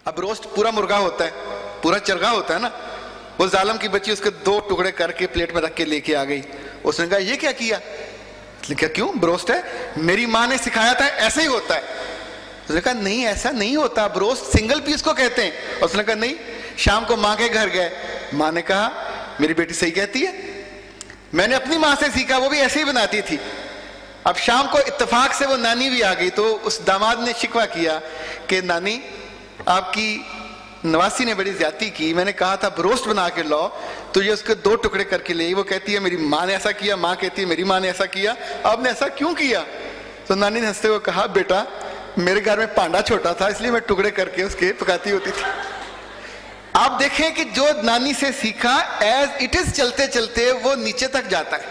اب روسٹ پورا مرغا ہوتا ہے, پورا چرغا ہوتا ہے نا, وہ ظالم کی بچی اس کے 2 ٹکڑے کر کے پلیٹ میں رکھ کے لے کے آ گئی. اس نے کہا یہ کیا کیا؟ اس نے کہا کیوں بروسٹ ہے, میری ماں نے سکھایا تھا ایسے ہی ہوتا ہے. اس نے کہا نہیں ایسا نہیں ہوتا, بروسٹ سنگل پیس کو کہتے ہیں. اس نے کہا نہیں. شام کو ماں کے گھر گئے, ماں نے کہا میری بیٹی صحیح کہتی ہے, میں نے اپنی ماں سے سیکھا, وہ بھی ایسے ہی بناتی تھی. اب شام کو اتفاق سے وہ نانی بھی آ گئی, تو اس داماد نے شکوہ کیا کہ نانی آپ کی نواسی نے بڑی زیادتی کی, میں نے کہا تھا بروسٹ بنا کے لاؤ تو یہ اس کے 2 ٹکڑے کر کے لے, وہ کہتی ہے میری ماں نے ایسا کیا, ماں کہتی ہے میری ماں نے ایسا کیا, آپ نے ایسا کیوں کیا؟ تو نانی نے ہنستے ہوئے کہا بیٹا میرے گھر میں پانڈا چھوٹا تھا اس لیے میں ٹکڑے کر کے اس کے پکاتی ہوتی تھی. آپ دیکھیں کہ جو نانی سے سیکھا ایز اٹ از چلتے چلتے وہ نیچے تک جاتا ہے.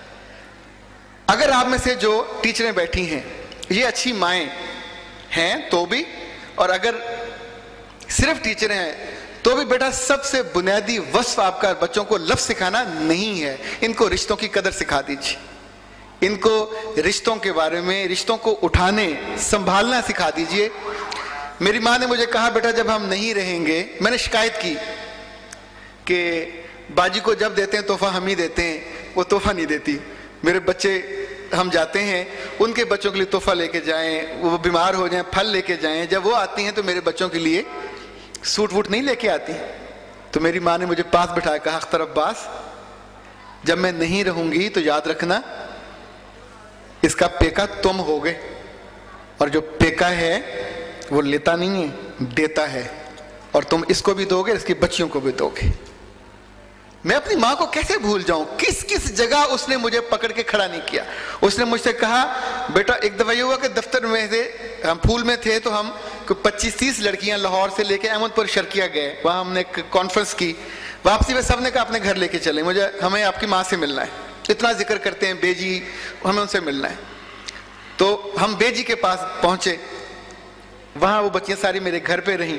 اگر آپ میں سے جو ٹیچریں بیٹھی ہیں یہ اچھی مائیں ہیں تو بھی, اور اگر صرف ٹیچر ہیں تو بھی بیٹا سب سے بنیادی وصف آپ کا بچوں کو لفظ سکھانا نہیں ہے, ان کو رشتوں کی قدر سکھا دیجیے, ان کو رشتوں کے بارے میں, رشتوں کو اٹھانے سنبھالنا سکھا دیجیے. میری ماں نے مجھے کہا بیٹا جب ہم نہیں رہیں گے, میں نے شکایت کی کہ باجی کو جب دیتے ہیں تحفہ ہم ہی دیتے ہیں, وہ تحفہ نہیں دیتی. میرے بچے ہم جاتے ہیں ان کے بچوں کے لیے تحفہ لے کے جائیں, وہ بیمار ہو جائیں پھل لے کے جائیں, جب وہ آتی ہیں تو میرے بچوں کے لیے سوٹ ووٹ نہیں لے کے آتی. تو میری ماں نے مجھے پاس بٹھایا, کہا اختر عباس جب میں نہیں رہوں گی تو یاد رکھنا اس کا پیکا تم ہوگے, اور جو پیکا ہے وہ لیتا نہیں ہے دیتا ہے, اور تم اس کو بھی دو گے اس کی بچیوں کو بھی دو گے. میں اپنی ماں کو کیسے بھول جاؤں, کس کس جگہ اس نے مجھے پکڑ کے کھڑا نہیں کیا. اس نے مجھ سے کہا بیٹا ایک دفعہ یہ ہوا کہ دفتر میں سے ہم پھول میں تھے تو ہم 25-30 لڑکیاں لاہور سے لے کے احمد پور شرقیہ گئے, وہاں ہم نے ایک کانفرنس کی. واپسی میں سب نے کہا اپنے گھر لے کے چلیں, ہمیں آپ کی ماں سے ملنا ہے, اتنا ذکر کرتے ہیں بے جی, ہمیں ان سے ملنا ہے. تو ہم بے جی کے پاس پہنچے, وہاں وہ بچیاں ساری میرے گھر پہ رہیں.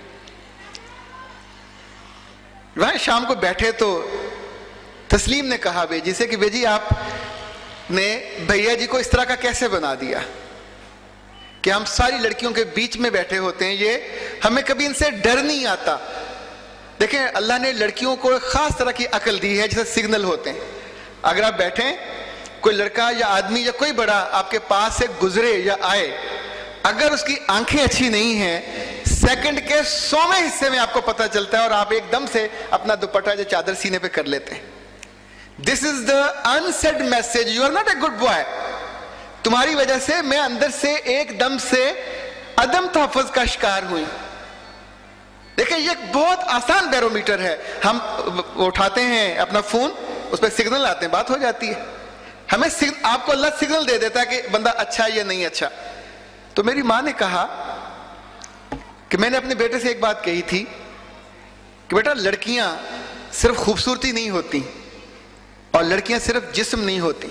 وہاں شام کو بیٹھے تو تسلیم نے کہا بے جی سے کہ بے جی آپ نے بھیا جی کو اس طرح کا کیسے بنا دیا کہ ہم ساری لڑکیوں کے بیچ میں بیٹھے ہوتے ہیں, یہ ہمیں کبھی ان سے ڈر نہیں آتا. دیکھیں اللہ نے لڑکیوں کو ایک خاص طرح کی عقل دی ہے جیسے سگنل ہوتے ہیں. اگر آپ بیٹھیں, کوئی لڑکا یا آدمی یا کوئی بڑا آپ کے پاس سے گزرے یا آئے, اگر اس کی آنکھیں اچھی نہیں ہیں سیکنڈ کے 100ویں حصے میں آپ کو پتہ چلتا ہے, اور آپ ایک دم سے اپنا دوپٹہ یا چادر سینے پہ کر لیتے ہیں. This is the unsaid message, you are not a good boy. تمہاری وجہ سے میں اندر سے ایک دم سے عدم تحفظ کا شکار ہوئی. دیکھیں یہ ایک بہت آسان بیرومیٹر ہے, ہم اٹھاتے ہیں اپنا فون, اس پہ سگنل آتے ہیں, بات ہو جاتی ہے. ہمیں آپ کو اللہ سگنل دے دیتا ہے کہ بندہ اچھا یا نہیں اچھا. تو میری ماں نے کہا کہ میں نے اپنے بیٹے سے ایک بات کہی تھی کہ بیٹا لڑکیاں صرف خوبصورتی نہیں ہوتی, اور لڑکیاں صرف جسم نہیں ہوتی,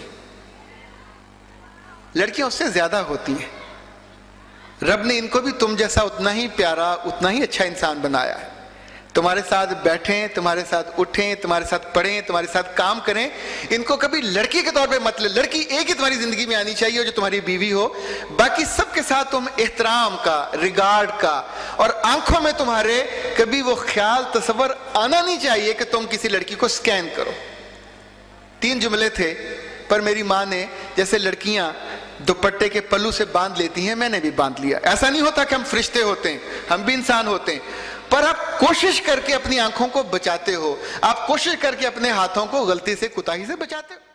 لڑکیاں اس سے زیادہ ہوتی ہیں. رب نے ان کو بھی تم جیسا اتنا ہی پیارا, اتنا ہی اچھا انسان بنایا ہے. تمہارے ساتھ بیٹھیں, تمہارے ساتھ اٹھیں, تمہارے ساتھ پڑھیں, تمہارے ساتھ کام کریں. ان کو کبھی لڑکی کے طور پہ مت لے, لڑکی ایک ہی تمہاری زندگی میں آنی چاہیے جو تمہاری بیوی ہو. باقی سب کے ساتھ تم احترام کا, ریگارڈ کا, اور آنکھوں میں تمہارے کبھی وہ خیال تصور آنا نہیں چاہیے کہ تم کسی لڑکی کو سکین کرو. 3 جملے تھے, پر میری ماں نے جیسے لڑکیاں دوپٹے کے پلو سے باندھ لیتی ہیں میں نے بھی باندھ لیا. ایسا نہیں ہوتا کہ ہم فرشتے ہوتے ہیں, ہم بھی انسان ہوتے ہیں, پر آپ کوشش کر کے اپنی آنکھوں کو بچاتے ہو, آپ کوشش کر کے اپنے ہاتھوں کو غلطی سے کوتاہی سے بچاتے ہو.